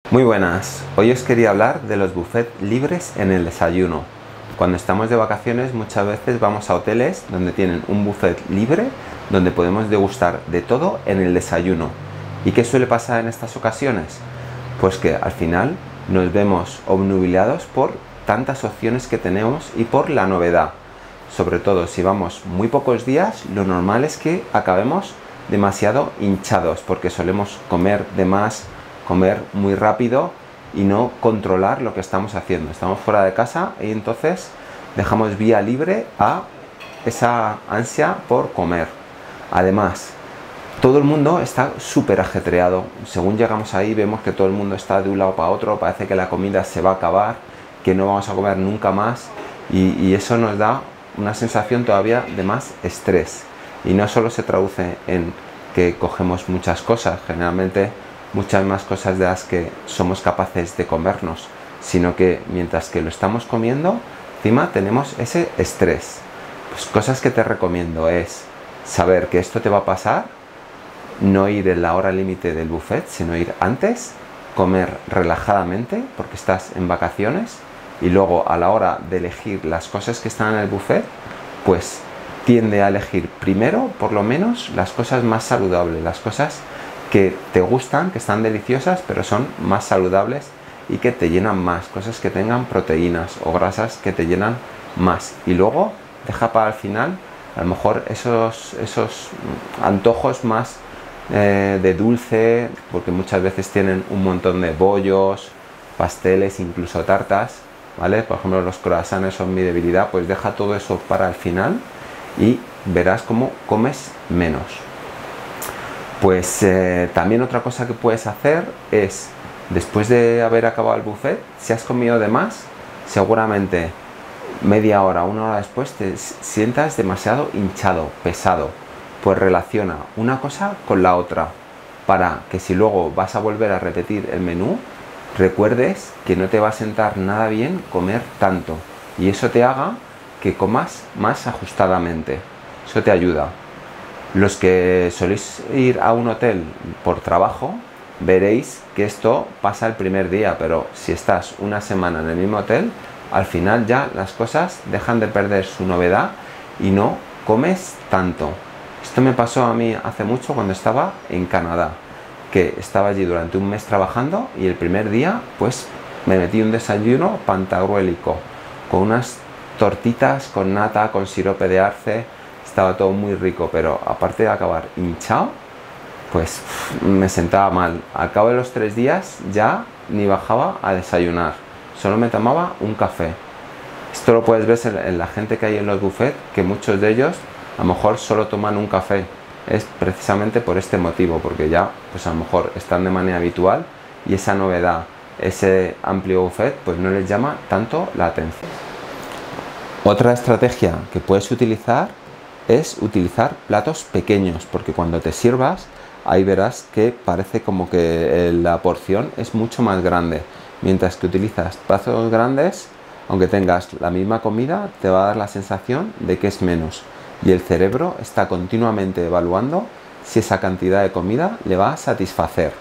Muy buenas, hoy os quería hablar de los buffets libres en el desayuno. Cuando estamos de vacaciones muchas veces vamos a hoteles donde tienen un buffet libre donde podemos degustar de todo en el desayuno. ¿Y qué suele pasar en estas ocasiones? Pues que al final nos vemos obnubilados por tantas opciones que tenemos y por la novedad. Sobre todo si vamos muy pocos días, lo normal es que acabemos demasiado hinchados porque solemos comer de más, comer muy rápido y no controlar lo que estamos haciendo. Estamos fuera de casa y entonces dejamos vía libre a esa ansia por comer. Además, todo el mundo está súper ajetreado. Según llegamos ahí vemos que todo el mundo está de un lado para otro, parece que la comida se va a acabar, que no vamos a comer nunca más y eso nos da una sensación todavía de más estrés. Y no solo se traduce en que cogemos muchas cosas, generalmente muchas más cosas de las que somos capaces de comernos, sino que mientras que lo estamos comiendo, encima tenemos ese estrés. Pues cosas que te recomiendo es saber que esto te va a pasar, no ir en la hora límite del buffet, sino ir antes, comer relajadamente porque estás en vacaciones y luego a la hora de elegir las cosas que están en el buffet, pues tiende a elegir primero por lo menos las cosas más saludables, las cosas que te gustan, que están deliciosas, pero son más saludables y que te llenan más, cosas que tengan proteínas o grasas que te llenan más. Y luego deja para el final, a lo mejor esos antojos más de dulce, porque muchas veces tienen un montón de bollos, pasteles, incluso tartas, ¿vale? Por ejemplo, los croissants son mi debilidad, pues deja todo eso para el final y verás cómo comes menos. Pues también otra cosa que puedes hacer es, después de haber acabado el buffet, si has comido de más, seguramente media hora, una hora después te sientas demasiado hinchado, pesado. Pues relaciona una cosa con la otra, para que si luego vas a volver a repetir el menú, recuerdes que no te va a sentar nada bien comer tanto, y eso te haga que comas más ajustadamente. Eso te ayuda. Los que soléis ir a un hotel por trabajo, veréis que esto pasa el primer día, pero si estás una semana en el mismo hotel, al final ya las cosas dejan de perder su novedad y no comes tanto. Esto me pasó a mí hace mucho cuando estaba en Canadá, que estaba allí durante un mes trabajando y el primer día pues me metí un desayuno pantagruélico, con unas tortitas con nata, con sirope de arce. Estaba todo muy rico, pero aparte de acabar hinchado, pues me sentaba mal. Al cabo de los 3 días ya ni bajaba a desayunar, solo me tomaba un café. Esto lo puedes ver en la gente que hay en los buffets, que muchos de ellos a lo mejor solo toman un café. Es precisamente por este motivo, porque ya pues a lo mejor están de manera habitual y esa novedad, ese amplio buffet, pues no les llama tanto la atención. Otra estrategia que puedes utilizar es utilizar platos pequeños, porque cuando te sirvas ahí verás que parece como que la porción es mucho más grande, mientras que utilizas platos grandes, aunque tengas la misma comida, te va a dar la sensación de que es menos, y el cerebro está continuamente evaluando si esa cantidad de comida le va a satisfacer.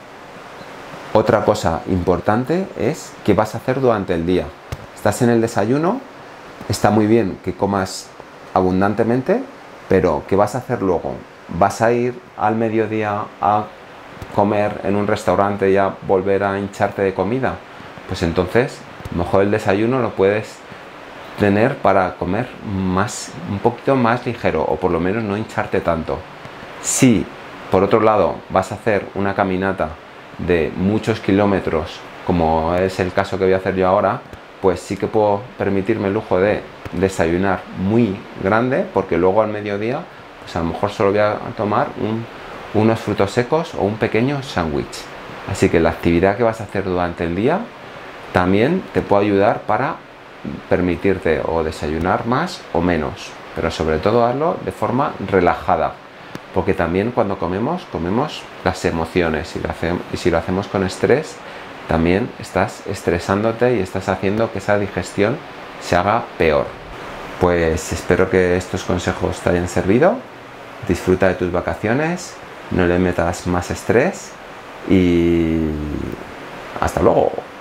Otra cosa importante es qué vas a hacer durante el día. Estás en el desayuno, está muy bien que comas abundantemente, pero ¿qué vas a hacer luego? ¿Vas a ir al mediodía a comer en un restaurante y a volver a hincharte de comida? Pues entonces, mejor el desayuno lo puedes tener para comer un poquito más ligero, o por lo menos no hincharte tanto. Si, por otro lado, vas a hacer una caminata de muchos kilómetros, como es el caso que voy a hacer yo ahora, pues sí que puedo permitirme el lujo de desayunar muy grande, porque luego al mediodía pues a lo mejor solo voy a tomar unos frutos secos o un pequeño sándwich. Así que la actividad que vas a hacer durante el día también te puede ayudar para permitirte o desayunar más o menos, pero sobre todo hazlo de forma relajada, porque también cuando comemos las emociones, y si lo hacemos con estrés, también estás estresándote y estás haciendo que esa digestión se haga peor. Pues espero que estos consejos te hayan servido. Disfruta de tus vacaciones, no le metas más estrés y Hasta luego.